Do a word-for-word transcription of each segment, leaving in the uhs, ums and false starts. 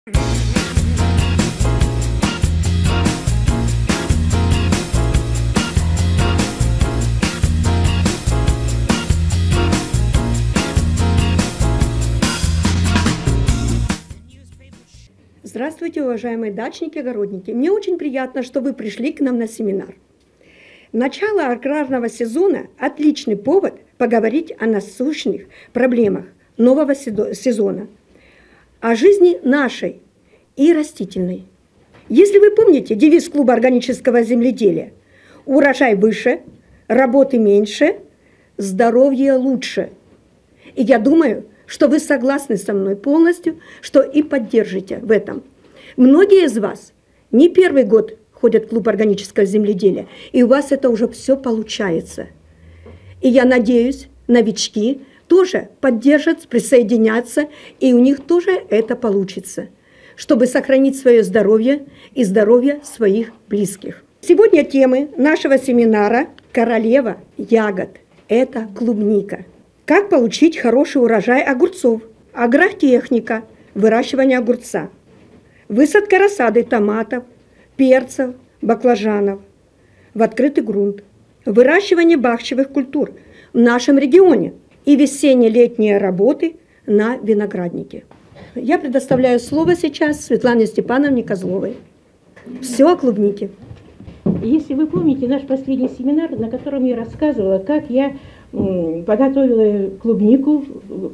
Здравствуйте, уважаемые дачники, огородники. Мне очень приятно, что вы пришли к нам на семинар. Начало аграрного сезона – отличный повод поговорить о насущных проблемах нового сезона, о жизни нашей и растительной. Если вы помните девиз клуба органического земледелия – урожай выше, работы меньше, здоровье лучше. И я думаю, что вы согласны со мной полностью, что и поддержите в этом. Многие из вас не первый год ходят в клуб органического земледелия, и у вас это уже все получается. И я надеюсь, новички тоже поддержат, присоединятся, и у них тоже это получится, чтобы сохранить свое здоровье и здоровье своих близких. Сегодня темы нашего семинара «Королева ягод» – это клубника. Как получить хороший урожай огурцов, агротехника, выращивание огурца, высадка рассады томатов, перцев, баклажанов в открытый грунт, выращивание бахчевых культур в нашем регионе и весенне-летние работы на винограднике. Я предоставляю слово сейчас Светлане Степановне Козловой. Все о клубнике. Если вы помните наш последний семинар, на котором я рассказывала, как я подготовила клубнику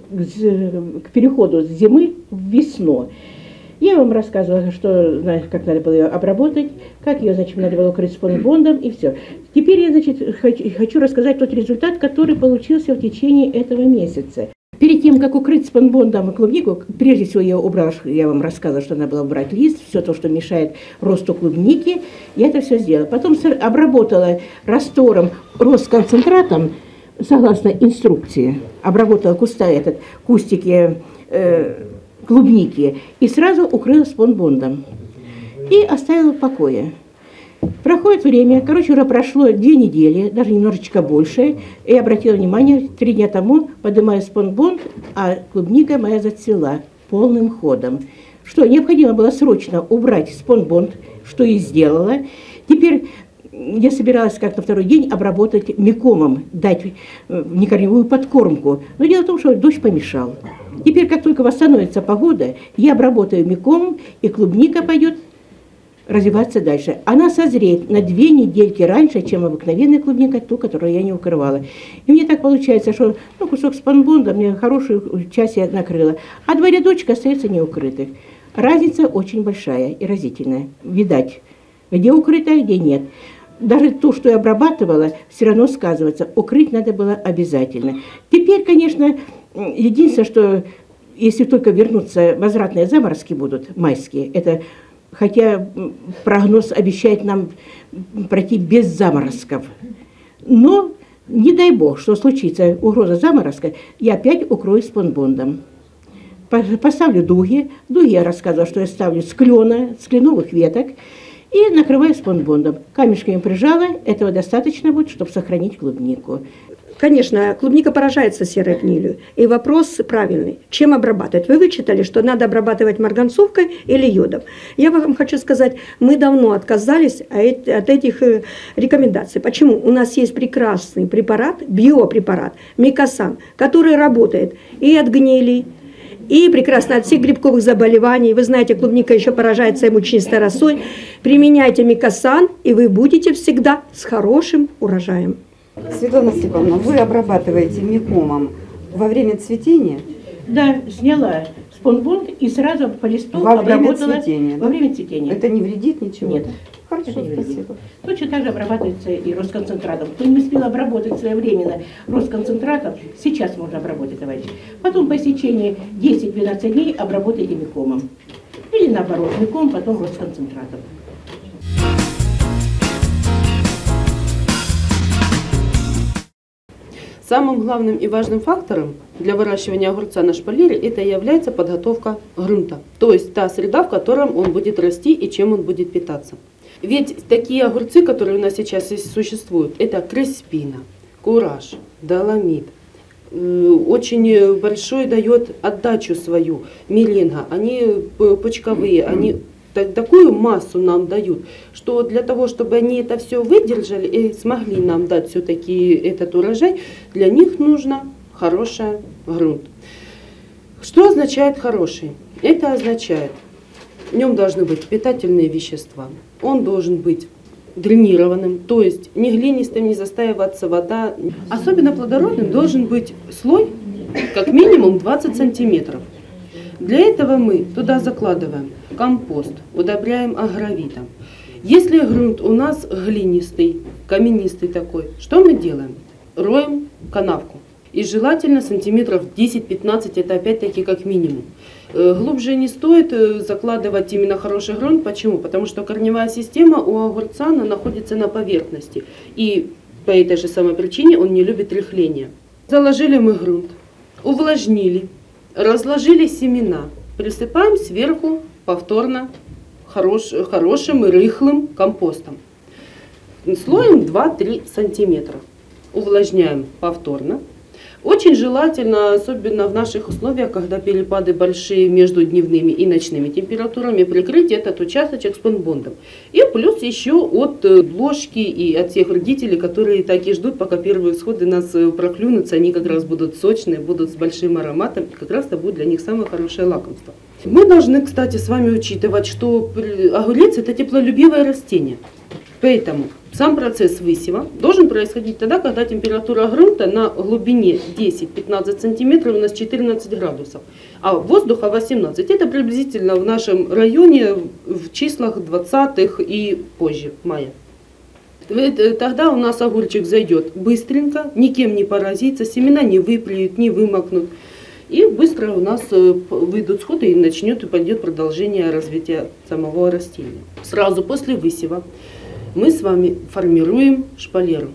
к переходу с зимы в весну. Я вам рассказывала, что, как надо было ее обработать, как ее, значит, надо было укрыть спонбондом и все. Теперь я, значит, хочу рассказать тот результат, который получился в течение этого месяца. Перед тем, как укрыть спонбондом клубнику, прежде всего я убрала, я вам рассказывала, что надо было убрать лист, все то, что мешает росту клубники, я это все сделала. Потом обработала раствором, Росконцентратом, согласно инструкции, обработала куста этот, кустики э, клубники и сразу укрыла спонбондом. И оставила в покое. Проходит время, короче, уже прошло две недели, даже немножечко больше, и я обратила внимание, три дня тому поднимаю спонбонд, а клубника моя зацвела полным ходом. Что, необходимо было срочно убрать спонбонд, что и сделала. Теперь я собиралась как-то второй день обработать микомом, дать некорневую подкормку. Но дело в том, что дождь помешал. Теперь, как только восстановится погода, я обработаю микомом, и клубника пойдет развиваться дальше. Она созреет на две недельки раньше, чем обыкновенная клубника, ту, которую я не укрывала. И мне так получается, что ну, кусок спонбонда мне хорошую часть я накрыла, а два рядочка остаются неукрытых. Разница очень большая и разительная. Видать, где укрыто, а где нет. Даже то, что я обрабатывала, все равно сказывается. Укрыть надо было обязательно. Теперь, конечно, единственное, что если только вернутся, возвратные заморозки будут майские, это, хотя прогноз обещает нам пройти без заморозков. Но не дай бог, что случится угроза заморозка, я опять укрою спонбондом. Поставлю дуги. Дуги я рассказывала, что я ставлю с клена, с кленовых веток. И накрываю спонбондом. Камешками прижала, этого достаточно будет, чтобы сохранить клубнику. Конечно, клубника поражается серой гнилью. И вопрос правильный. Чем обрабатывать? Вы вычитали, что надо обрабатывать марганцовкой или йодом. Я вам хочу сказать, мы давно отказались от этих рекомендаций. Почему? У нас есть прекрасный препарат, биопрепарат, Микосан, который работает и от гнили, и прекрасно от всех грибковых заболеваний. Вы знаете, клубника еще поражается мучнистой росой. Применяйте Микосан, и вы будете всегда с хорошим урожаем. Светлана Степановна, вы обрабатываете микомом во время цветения? Да, сняла спонбонд и сразу по листу во обработала. Время цветения, во время цветения. Это не вредит ничего? Нет. Хорошо, спасибо. Точно так же обрабатывается и Росконцентратом. Кто не успел обработать своевременно Росконцентратом, сейчас можно обработать, товарищи. Потом по истечении десяти-двенадцати дней обработайте микомом. Или наоборот, миком, потом Росконцентратом. Самым главным и важным фактором для выращивания огурца на шпалере это и является подготовка грунта, то есть та среда, в котором он будет расти и чем он будет питаться. Ведь такие огурцы, которые у нас сейчас существуют, это Креспина, Кураж, Доломит, очень большой дает отдачу свою, меренга. Они почковые, они такую массу нам дают, что для того, чтобы они это все выдержали и смогли нам дать все-таки этот урожай, для них нужно хороший грунт. Что означает хороший? Это означает, в нем должны быть питательные вещества, он должен быть дренированным, то есть не глинистым, не застаиваться вода. Особенно плодородным должен быть слой как минимум двадцать сантиметров. Для этого мы туда закладываем компост, удобряем агровитом. Если грунт у нас глинистый, каменистый такой, что мы делаем? Роем канавку. И желательно сантиметров десять-пятнадцать, это опять-таки как минимум. Глубже не стоит закладывать именно хороший грунт. Почему? Потому что корневая система у огурца она находится на поверхности. И по этой же самой причине он не любит рыхления. Заложили мы грунт, увлажнили, разложили семена, присыпаем сверху повторно хорош, хорошим и рыхлым компостом. Слоем два-три сантиметра. Увлажняем повторно. Очень желательно, особенно в наших условиях, когда перепады большие между дневными и ночными температурами, прикрыть этот участочек спанбондом. И плюс еще от бложки и от всех вредителей, которые так и ждут, пока первые всходы нас проклюнутся, они как раз будут сочные, будут с большим ароматом, и как раз это будет для них самое хорошее лакомство. Мы должны, кстати, с вами учитывать, что огурец это теплолюбивое растение. Поэтому сам процесс высева должен происходить тогда, когда температура грунта на глубине десять-пятнадцать сантиметров у нас четырнадцать градусов, а воздуха восемнадцать. Это приблизительно в нашем районе в числах двадцатых и позже, мая. Тогда у нас огурчик зайдет быстренько, никем не поразится, семена не выплюют, не вымокнут. И быстро у нас выйдут сходы и начнет и пойдет продолжение развития самого растения. Сразу после высева мы с вами формируем шпалеру.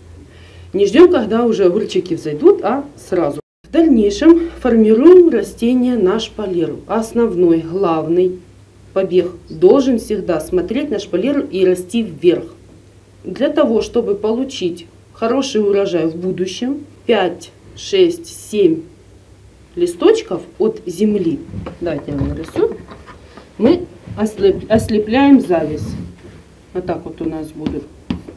Не ждем, когда уже огурчики взойдут, а сразу. В дальнейшем формируем растение на шпалеру. Основной, главный побег должен всегда смотреть на шпалеру и расти вверх. Для того, чтобы получить хороший урожай в будущем, пять, шесть, семь листочков от земли, давайте я вам нарисую, мы ослеп, ослепляем зависть. Вот так вот у нас будет.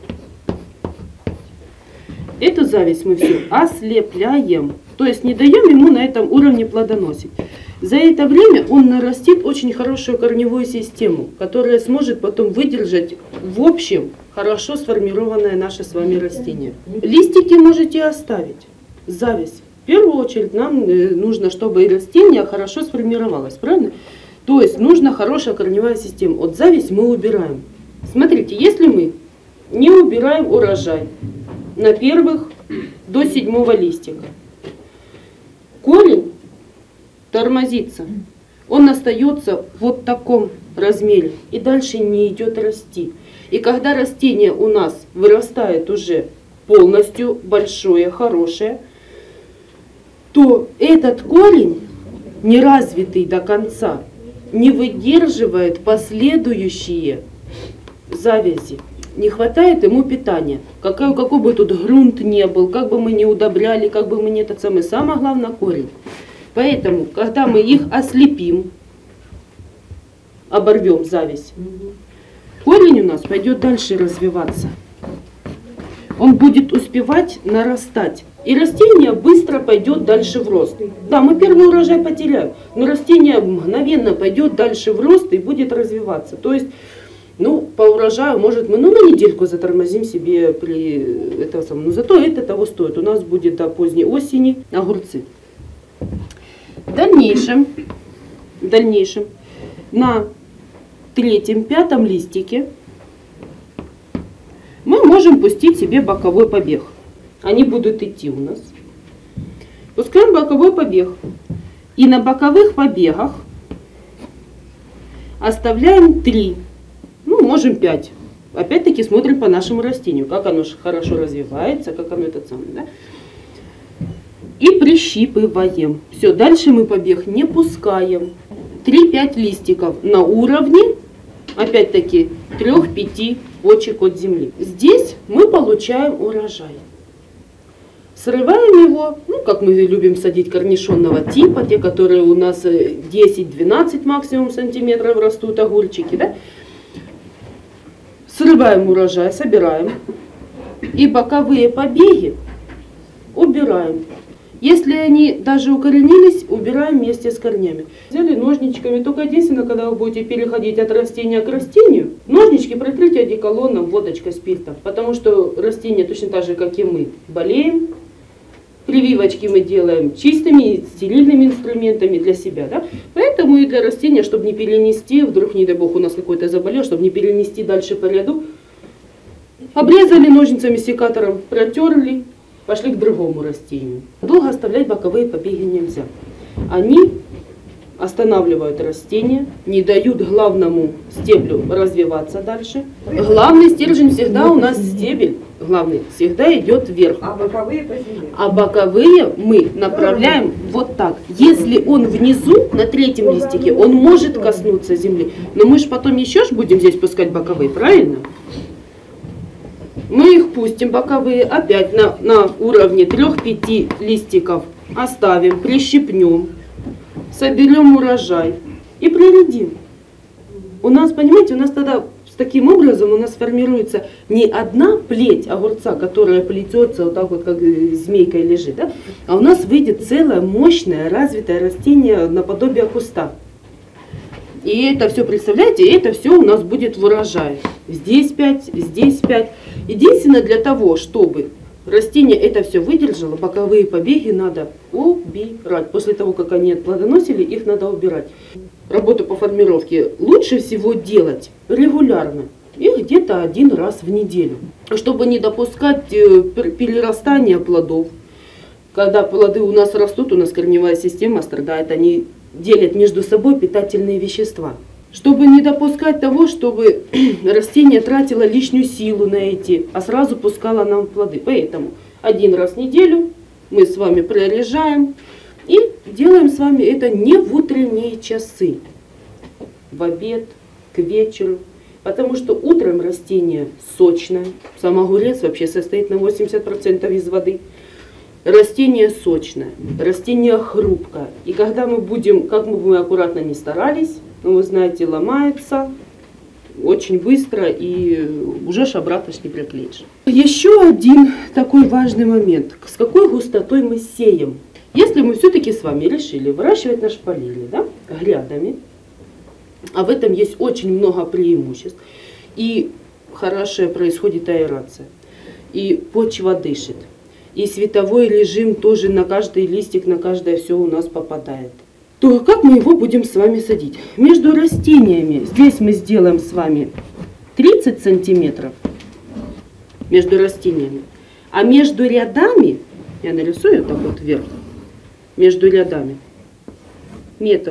Эту зависть мы все ослепляем, то есть не даем ему на этом уровне плодоносить. За это время он нарастит очень хорошую корневую систему, которая сможет потом выдержать в общем хорошо сформированное наше с вами растение. Листики можете оставить, зависть. В первую очередь нам нужно, чтобы растение хорошо сформировалось, правильно? То есть нужна хорошая корневая система. Вот зависть мы убираем. Смотрите, если мы не убираем урожай на первых до седьмого листика, корень тормозится, он остается вот в таком размере и дальше не идет расти. И когда растение у нас вырастает уже полностью большое, хорошее, то этот корень, не развитый до конца, не выдерживает последующие завязи. Не хватает ему питания. Какой, какой бы тут грунт не был, как бы мы не удобряли, как бы мы не это самое, самое главное корень. Поэтому, когда мы их ослепим, оборвем зависть, корень у нас пойдет дальше развиваться. Он будет успевать нарастать. И растение быстро пойдет дальше в рост. Да, мы первый урожай потеряем, но растение мгновенно пойдет дальше в рост и будет развиваться. То есть, ну, по урожаю, может, мы ну, на недельку затормозим себе при этом самом. Но зато это того стоит. У нас будет до поздней осени огурцы. В дальнейшем, в дальнейшем на третьем-пятом листике мы можем пустить себе боковой побег. Они будут идти у нас. Пускаем боковой побег. И на боковых побегах оставляем три, ну можем пять. Опять-таки смотрим по нашему растению, как оно хорошо развивается, как оно этот самый, да? И прищипываем. Все, дальше мы побег не пускаем. три-пять листиков на уровне, опять-таки, трех-пяти почек от земли. Здесь мы получаем урожай. Срываем его, ну, как мы любим садить корнишонного типа, те, которые у нас десять-двенадцать максимум сантиметров растут огурчики, да? Срываем урожай, собираем. И боковые побеги убираем. Если они даже укоренились, убираем вместе с корнями. Взяли ножничками, только единственное, когда вы будете переходить от растения к растению, ножнички протрите одеколоном, водочкой, спиртом. Потому что растения, точно так же, как и мы, болеем. Прививочки мы делаем чистыми, стерильными инструментами для себя. Да? Поэтому и для растения, чтобы не перенести, вдруг, не дай бог, у нас какой-то заболел, чтобы не перенести дальше по ряду, обрезали ножницами, секатором, протерли, пошли к другому растению. Долго оставлять боковые побеги нельзя. Они останавливают растение, не дают главному стеблю развиваться дальше. Главный стержень всегда у нас стебель, главный всегда идет вверх. А боковые по земле? А боковые мы направляем вот так. Если он внизу, на третьем листике, он может коснуться земли. Но мы же потом еще ж будем здесь пускать боковые, правильно? Мы их пустим, боковые, опять на, на уровне трех-пяти листиков оставим, прищипнем, соберем урожай и прорядим. У нас, понимаете, у нас тогда с таким образом у нас формируется не одна плеть огурца, которая плетется вот так вот, как змейкой лежит, да? А у нас выйдет целое мощное развитое растение наподобие куста. И это все, представляете, это все у нас будет в урожае. Здесь пять, здесь пять. Единственное, для того, чтобы растение это все выдержало, боковые побеги надо убирать. После того, как они отплодоносили, их надо убирать. Работу по формировке лучше всего делать регулярно. И где-то один раз в неделю. Чтобы не допускать перерастания плодов. Когда плоды у нас растут, у нас корневая система страдает, они делят между собой питательные вещества. Чтобы не допускать того, чтобы растение тратило лишнюю силу на эти, а сразу пускало нам плоды. Поэтому один раз в неделю мы с вами прорежаем и делаем с вами это не в утренние часы, в обед, к вечеру. Потому что утром растение сочное, сам огурец вообще состоит на восемьдесят процентов из воды. Растение сочное, растение хрупкое. И когда мы будем, как бы мы аккуратно ни старались, ну, вы знаете, ломается очень быстро и уже ж обратно не приклеишь. Еще один такой важный момент. С какой густотой мы сеем? Если мы все-таки с вами решили выращивать на шпалере, да, грядами, а в этом есть очень много преимуществ, и хорошая происходит аэрация, и почва дышит, и световой режим тоже на каждый листик, на каждое все у нас попадает, то как мы его будем с вами садить? Между растениями здесь мы сделаем с вами тридцать сантиметров между растениями, а между рядами, я нарисую так вот вверх, между рядами метр,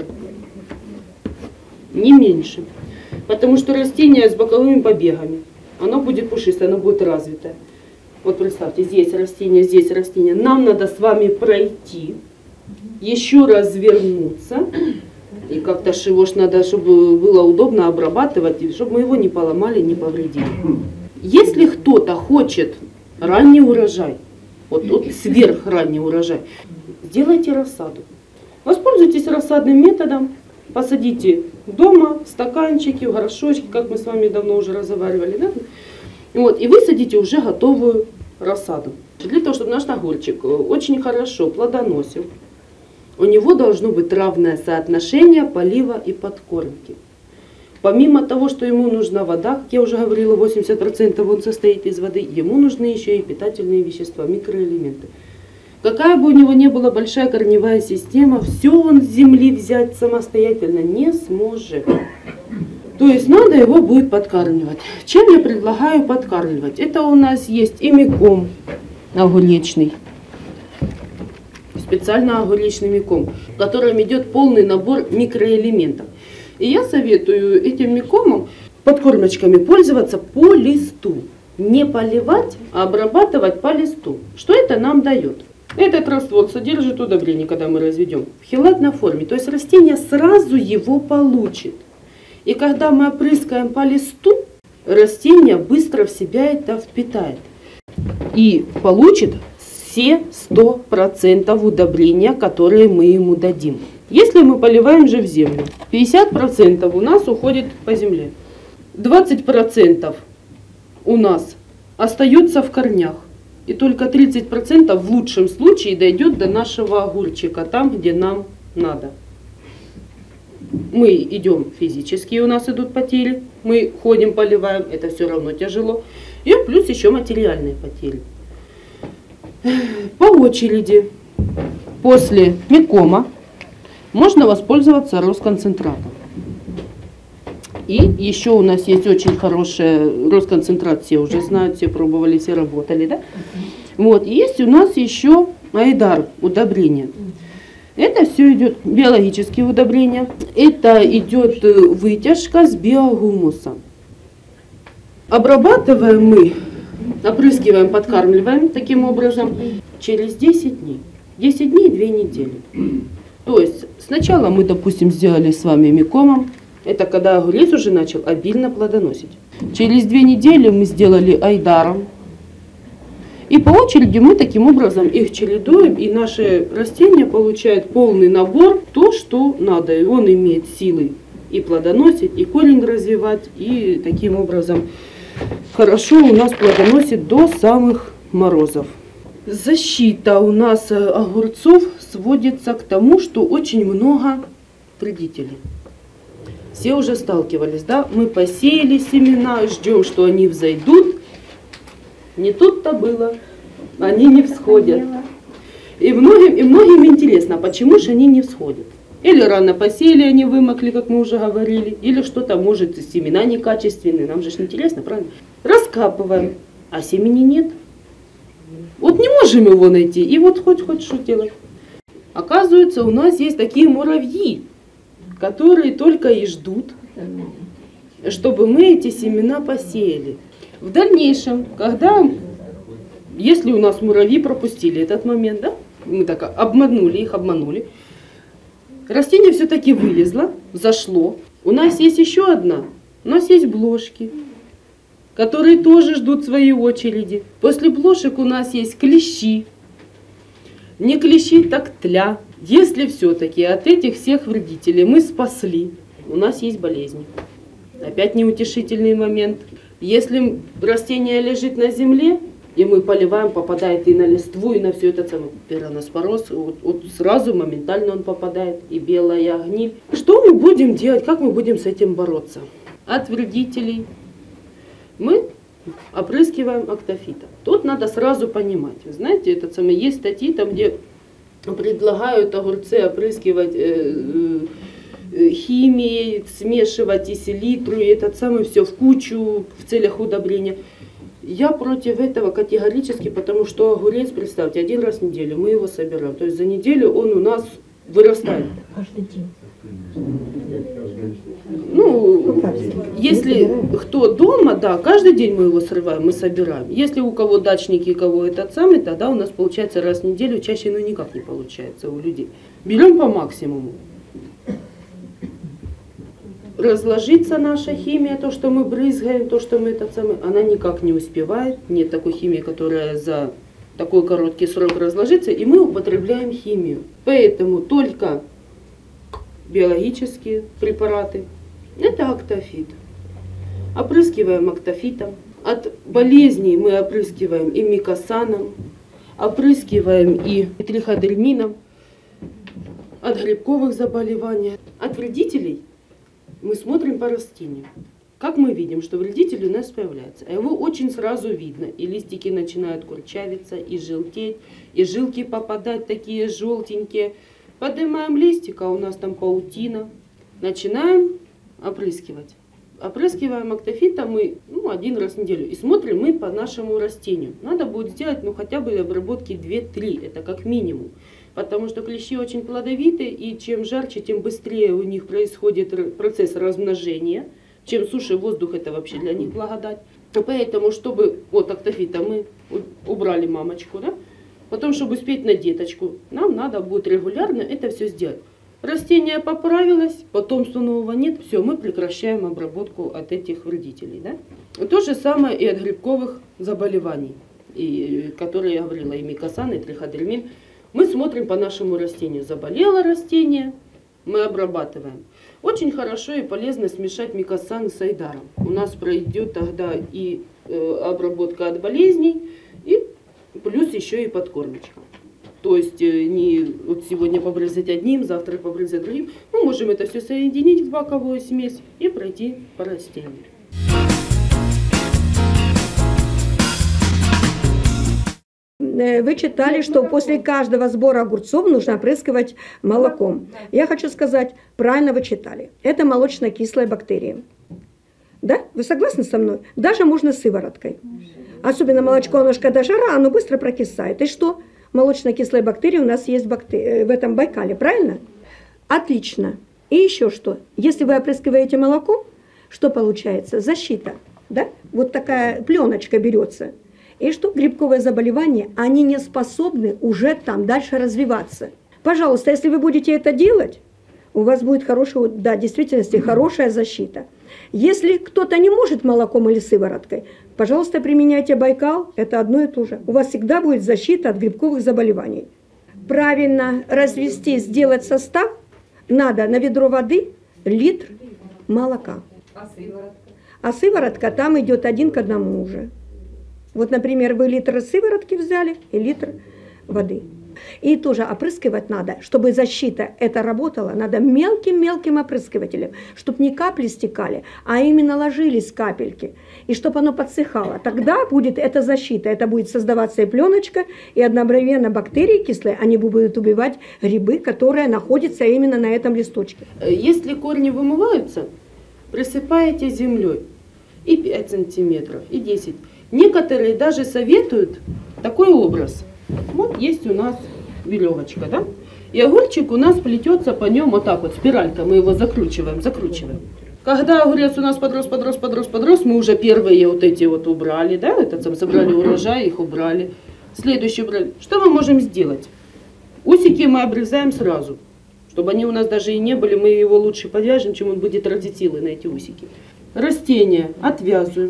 не меньше, потому что растение с боковыми побегами, оно будет пушистое, оно будет развитое. Вот представьте, здесь растение, здесь растение. Нам надо с вами пройти, еще развернуться. И как-то его ж надо, чтобы было удобно обрабатывать, чтобы мы его не поломали, не повредили. Если кто-то хочет ранний урожай, вот, вот сверхранний урожай, сделайте рассаду. Воспользуйтесь рассадным методом, посадите дома в стаканчики, в горшочки, как мы с вами давно уже разговаривали, да? Вот, и высадите уже готовую рассаду. Для того, чтобы наш огурчик очень хорошо плодоносил, у него должно быть равное соотношение полива и подкормки. Помимо того, что ему нужна вода, как я уже говорила, восемьдесят процентов он состоит из воды, ему нужны еще и питательные вещества, микроэлементы. Какая бы у него ни была большая корневая система, все он с земли взять самостоятельно не сможет. То есть надо его будет подкармливать. Чем я предлагаю подкармливать? Это у нас есть эмиком огуречный, специально огуречный миком, в котором идет полный набор микроэлементов. И я советую этим микомом подкормочками пользоваться по листу. Не поливать, а обрабатывать по листу. Что это нам дает? Этот раствор содержит удобрение, когда мы разведем, в хелатной форме. То есть растение сразу его получит. И когда мы опрыскаем по листу, растение быстро в себя это впитает. И получит все сто процентов удобрения, которые мы ему дадим. Если мы поливаем же в землю, пятьдесят процентов у нас уходит по земле, двадцать процентов у нас остается в корнях, и только тридцать процентов в лучшем случае дойдет до нашего огурчика, там, где нам надо. Мы идем физически, у нас идут потери, мы ходим, поливаем, это все равно тяжело, и плюс еще материальные потери. По очереди после микома можно воспользоваться Росконцентратом. И еще у нас есть очень хорошая Росконцентрат, все уже знают, все пробовали, все работали, да? Вот, есть у нас еще Айдар удобрения. Это все идет биологические удобрения. Это идет вытяжка с биогумуса. Обрабатываем мы, опрыскиваем, подкармливаем таким образом через десять дней. десять дней и две недели. То есть сначала мы, допустим, сделали с вами микомом. Это когда огурец уже начал обильно плодоносить. Через две недели мы сделали айдаром. И по очереди мы таким образом их чередуем, и наши растения получают полный набор, то, что надо. И он имеет силы и плодоносить, и корень развивать, и таким образом хорошо у нас плодоносит до самых морозов. Защита у нас огурцов сводится к тому, что очень много вредителей. Все уже сталкивались, да? Мы посеяли семена, ждем, что они взойдут. Не тут-то было. Они не всходят. И многим, и многим интересно, почему же они не всходят. Или рано посеяли, они вымокли, как мы уже говорили. Или что-то, может, семена некачественные. Нам же ж интересно, правильно? Раскапываем, а семени нет. Вот не можем его найти. И вот хоть хоть что делать. Оказывается, у нас есть такие муравьи, которые только и ждут, чтобы мы эти семена посеяли. В дальнейшем, когда, если у нас муравьи пропустили этот момент, да, мы так обманули их, обманули, растение все-таки вылезло, зашло. У нас есть еще одна, у нас есть блошки, которые тоже ждут своей очереди. После блошек у нас есть клещи, не клещи, так тля. Если все-таки от этих всех вредителей мы спасли, у нас есть болезни. Опять неутешительный момент. Если растение лежит на земле, и мы поливаем, попадает и на листву, и на все это самое пироноспороз, вот, вот сразу моментально он попадает, и белая гниль. Что мы будем делать, как мы будем с этим бороться? От вредителей мы опрыскиваем актофитом. Тут надо сразу понимать. Вы знаете, это самое, есть статьи, там, где предлагают огурцы опрыскивать э, э, химией, смешивать и селитру, и этот самый все в кучу в целях удобрения. Я против этого категорически, потому что огурец, представьте, один раз в неделю мы его собираем. То есть за неделю он у нас вырастает. Каждый день. Ну, если кто дома, да, каждый день мы его срываем, мы собираем. Если у кого дачники, у кого этот самый, тогда у нас получается раз в неделю, чаще, ну, никак не получается у людей. Берем по максимуму. Разложится наша химия, то, что мы брызгаем, то, что мы этот самый, она никак не успевает. Нет такой химии, которая за такой короткий срок разложится, и мы употребляем химию. Поэтому только биологические препараты. Это актофит. Опрыскиваем актофитом. От болезней мы опрыскиваем и микосаном, опрыскиваем и триходермином. От грибковых заболеваний. От вредителей мы смотрим по растению. Как мы видим, что вредитель у нас появляется? А его очень сразу видно. И листики начинают курчавиться, и желтеть, и жилки попадать такие желтенькие. Поднимаем листик, а у нас там паутина. Начинаем опрыскивать. Опрыскиваем актофитом мы ну, один раз в неделю. И смотрим мы по нашему растению. Надо будет сделать ну, хотя бы обработки две-три. Это как минимум. Потому что клещи очень плодовитые. И чем жарче, тем быстрее у них происходит процесс размножения. Чем суше воздух, это вообще для них благодать. Поэтому, чтобы вот актофита мы убрали мамочку, да? Потом, чтобы успеть на деточку, нам надо будет регулярно это все сделать. Растение поправилось, потомства нового нет, все, мы прекращаем обработку от этих вредителей. Да? То же самое и от грибковых заболеваний. и, которые я говорила, и микосан, и триходермин. Мы смотрим по нашему растению. Заболело растение, мы обрабатываем. Очень хорошо и полезно смешать микосан с айдаром. У нас пройдет тогда и э, обработка от болезней, и плюс еще и подкормочка. То есть э, не вот сегодня побрызгать одним, завтра побрызгать другим. Мы можем это все соединить в баковую смесь и пройти по растению. Вы читали, что после каждого сбора огурцов нужно опрыскивать молоком. Я хочу сказать, правильно вы читали. Это молочно-кислые бактерии. Да? Вы согласны со мной? Даже можно сывороткой. Особенно молочко, оно же когда жара, оно быстро прокисает. И что? Молочно-кислые бактерии у нас есть бактери... в этом Байкале, правильно? Отлично. И еще что? Если вы опрыскиваете молоком, что получается? Защита. Да? Вот такая пленочка берется. И что грибковые заболевания, они не способны уже там дальше развиваться. Пожалуйста, если вы будете это делать, у вас будет хорошая, да, в действительности хорошая защита. Если кто-то не может молоком или сывороткой, пожалуйста, применяйте Байкал, это одно и то же. У вас всегда будет защита от грибковых заболеваний. Правильно развести, сделать состав, надо на ведро воды литр молока. А сыворотка? А сыворотка там идет один к одному уже. Вот, например, вы литр сыворотки взяли и литр воды. И тоже опрыскивать надо, чтобы защита это работала, надо мелким-мелким опрыскивателем, чтобы не капли стекали, а именно ложились капельки, и чтобы оно подсыхало. Тогда будет эта защита, это будет создаваться и пленочка, и одновременно бактерии кислые, они будут убивать грибы, которые находятся именно на этом листочке. Если корни вымываются, присыпаете землей и пять сантиметров, и десять. Некоторые даже советуют такой образ. Вот есть у нас веревочка, да? И огурчик у нас плетется по нем вот так вот, спиралька, мы его закручиваем, закручиваем. Когда огурец у нас подрос, подрос, подрос, подрос, мы уже первые вот эти вот убрали, да, это сам собрали урожай, их убрали. Следующий убрали. Что мы можем сделать? Усики мы обрезаем сразу, чтобы они у нас даже и не были, мы его лучше повяжем, чем он будет тратить силы на эти усики. Растения отвязываем.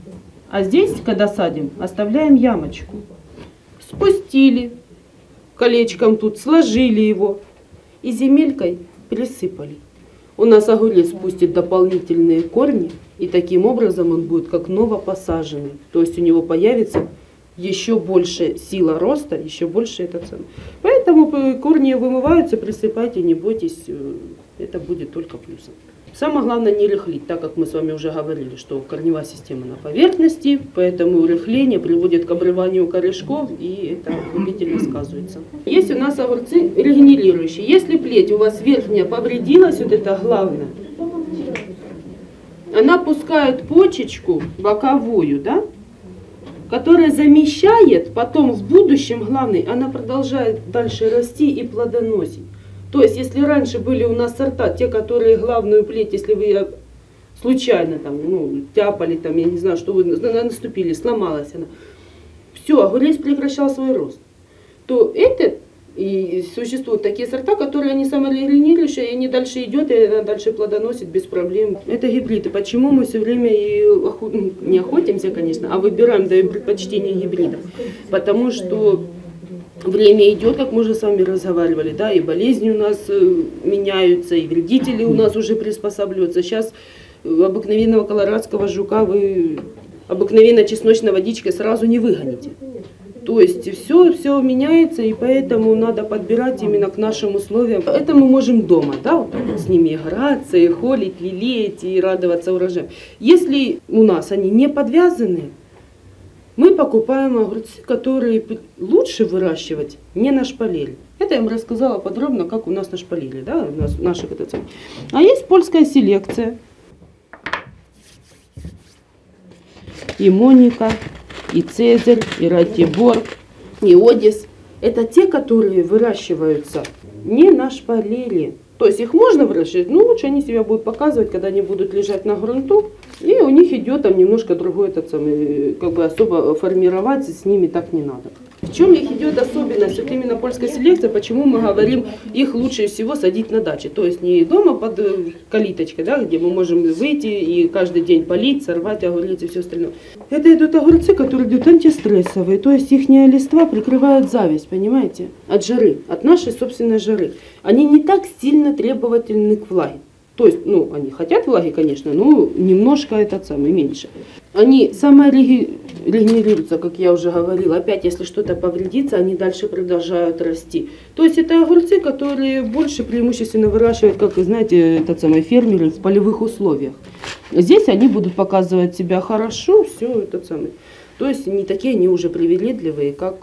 А здесь, когда садим, оставляем ямочку. Спустили колечком тут, сложили его и земелькой присыпали. У нас огурец пустит дополнительные корни, и таким образом он будет как новопосаженный. То есть у него появится еще больше сила роста, еще больше это ценно. Поэтому корни вымываются, присыпайте, не бойтесь, это будет только плюсом. Самое главное не рыхлить, так как мы с вами уже говорили, что корневая система на поверхности, поэтому рыхление приводит к обрыванию корешков, и это губительно сказывается. Есть у нас огурцы регенерирующие. Если плеть у вас верхняя повредилась, вот это главное, она пускает почечку боковую, да, которая замещает, потом в будущем, главное, она продолжает дальше расти и плодоносить. То есть, если раньше были у нас сорта, те, которые главную плеть, если вы случайно там, ну, тяпали, там, я не знаю, что вы наступили, сломалась она, все, огурец прекращал свой рост, то это, и существуют такие сорта, которые они саморегенерирующие, и они дальше идет, и она дальше плодоносит без проблем. Это гибриды. Почему мы все время и оху... не охотимся, конечно, а выбираем, даем предпочтение гибридам? Потому что время идет, как мы уже с вами разговаривали, да, и болезни у нас э, меняются, и вредители у нас уже приспосабливаются. Сейчас обыкновенного колорадского жука вы обыкновенно чесночной водичкой сразу не выгоните. То есть все, все меняется, и поэтому надо подбирать именно к нашим условиям. Это мы можем дома, да, вот так вот с ними играться, и холить, лелеять, и радоваться урожаю. Если у нас они не подвязаны, мы покупаем огурцы, которые лучше выращивать не на шпалере. Это я вам рассказала подробно, как у нас на шпалере, да, у нас наших это цель. А есть польская селекция. И Моника, и Цезарь, и Ратибор, и Одис. Это те, которые выращиваются не на шпалере. То есть их можно выращивать, но лучше они себя будут показывать, когда они будут лежать на грунту. И у них идет там немножко другой этот самый, как бы особо формировать с ними так не надо. В чем их идет особенность, вот именно польская селекция, почему мы говорим, их лучше всего садить на даче. То есть не дома под калиточкой, да, где мы можем выйти и каждый день полить, сорвать огурец и все остальное. Это идут огурцы, которые идут антистрессовые, то есть их листва прикрывают зависть, понимаете, от жары, от нашей собственной жары. Они не так сильно требовательны к влаге. То есть, ну, они хотят влаги, конечно, но немножко этот самый, меньше. Они саморегенерируются, как я уже говорила. Опять, если что-то повредится, они дальше продолжают расти. То есть, это огурцы, которые больше преимущественно выращивают, как вы знаете, этот самый фермеры в полевых условиях. Здесь они будут показывать себя хорошо, все этот самый. То есть, не такие они уже привередливые, как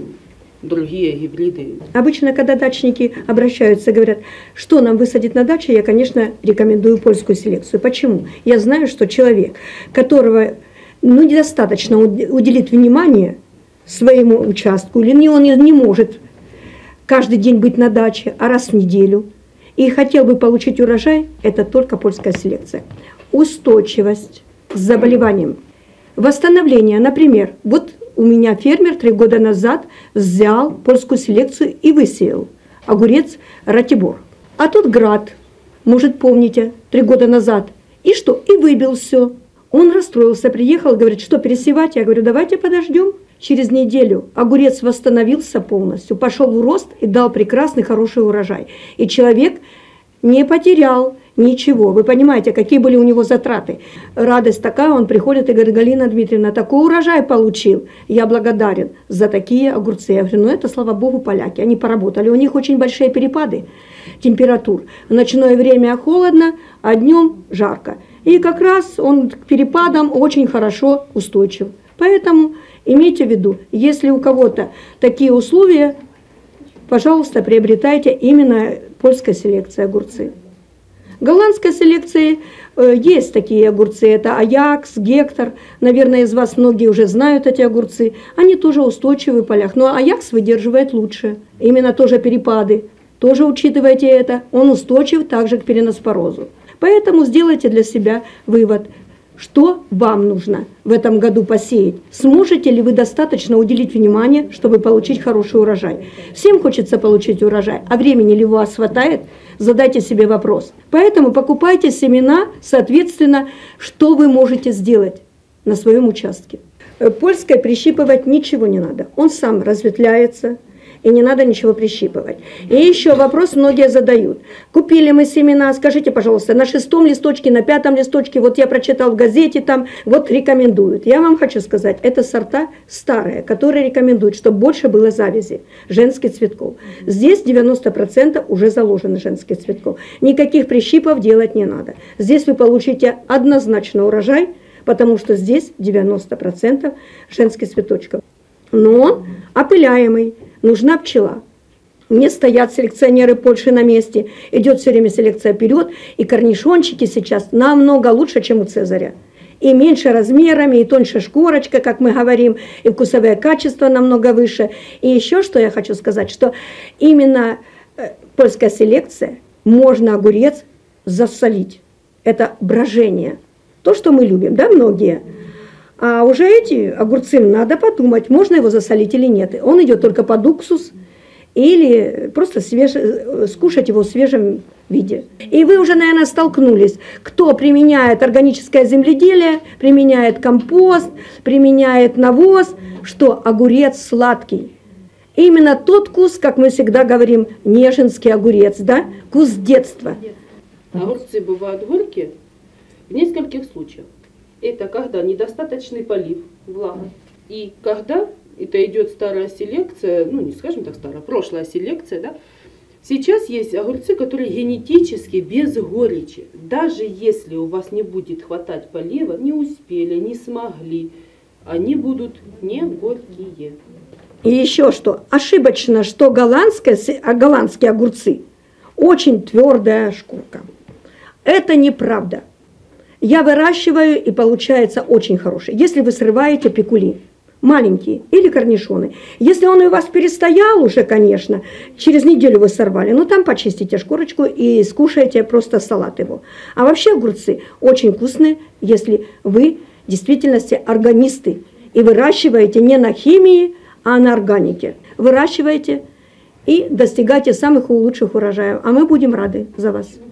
другие гибриды. Обычно, когда дачники обращаются, говорят, что нам высадить на даче, я, конечно, рекомендую польскую селекцию. Почему? Я знаю, что человек, которого ну, недостаточно уделит внимание своему участку, или он не может каждый день быть на даче, а раз в неделю, и хотел бы получить урожай, это только польская селекция. Устойчивость с заболеванием. Восстановление, например, вот у меня фермер три года назад взял польскую селекцию и высеял огурец Ратибор. А тут град, может, помните, три года назад. И что? И выбил все. Он расстроился, приехал, говорит, что пересевать? Я говорю, давайте подождем. Через неделю огурец восстановился полностью, пошел в рост и дал прекрасный, хороший урожай. И человек не потерял ничего. Вы понимаете, какие были у него затраты. Радость такая, он приходит и говорит, Галина Дмитриевна, такой урожай получил. Я благодарен за такие огурцы. Я говорю, ну это, слава богу, поляки. Они поработали. У них очень большие перепады температур. В ночное время холодно, а днем жарко. И как раз он к перепадам очень хорошо устойчив. Поэтому имейте в виду, если у кого-то такие условия, пожалуйста, приобретайте именно польская селекция огурцы. Голландской селекции э, есть такие огурцы, это Аякс, Гектор, наверное, из вас многие уже знают эти огурцы, они тоже устойчивы в полях, но Аякс выдерживает лучше, именно тоже перепады, тоже учитывайте это, он устойчив также к переноспорозу. Поэтому сделайте для себя вывод, что вам нужно в этом году посеять. Сможете ли вы достаточно уделить внимание, чтобы получить хороший урожай? Всем хочется получить урожай, а времени ли у вас хватает? Задайте себе вопрос. Поэтому покупайте семена, соответственно, что вы можете сделать на своем участке. Польской прищипывать ничего не надо. Он сам разветвляется. И не надо ничего прищипывать. И еще вопрос многие задают. Купили мы семена, скажите, пожалуйста, на шестом листочке, на пятом листочке, вот я прочитал в газете, там, вот рекомендуют. Я вам хочу сказать, это сорта старые, которые рекомендуют, чтобы больше было завязи женских цветков. Здесь девяносто процентов уже заложено женских цветков. Никаких прищипов делать не надо. Здесь вы получите однозначно урожай, потому что здесь девяносто процентов женских цветочков. Но он опыляемый. Нужна пчела. Не стоят селекционеры Польши на месте. Идет все время селекция вперед. И корнишончики сейчас намного лучше, чем у Цезаря. И меньше размерами, и тоньше шкурочка, как мы говорим, и вкусовое качество намного выше. И еще что я хочу сказать, что именно польская селекция, можно огурец засолить. Это брожение. То, что мы любим, да, многие. А уже эти огурцы, надо подумать, можно его засолить или нет. Он идет только под уксус или просто свеж... скушать его в свежем виде. И вы уже, наверное, столкнулись, кто применяет органическое земледелие, применяет компост, применяет навоз, что огурец сладкий. Именно тот вкус, как мы всегда говорим, неженский огурец, да? Вкус детства. Огурцы бывают горькие в нескольких случаях. Это когда недостаточный полив, влага. И когда это идет старая селекция, ну не скажем так старая, прошлая селекция, да, сейчас есть огурцы, которые генетически без горечи. Даже если у вас не будет хватать полива, не успели, не смогли, они будут не горькие. И еще что, ошибочно, что голландские, голландские огурцы очень твердая шкурка. Это неправда. Я выращиваю, и получается очень хороший. Если вы срываете пикули, маленькие, или корнишоны. Если он у вас перестоял уже, конечно, через неделю вы сорвали, ну там почистите шкурочку и скушаете просто салат его. А вообще огурцы очень вкусные, если вы в действительности органисты и выращиваете не на химии, а на органике. Выращиваете и достигаете самых лучших урожаев. А мы будем рады за вас.